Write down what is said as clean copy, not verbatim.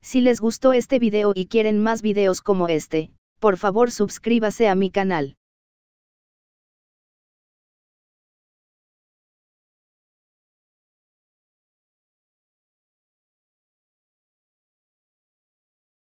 Si les gustó este video y quieren más videos como este, por favor suscríbase a mi canal.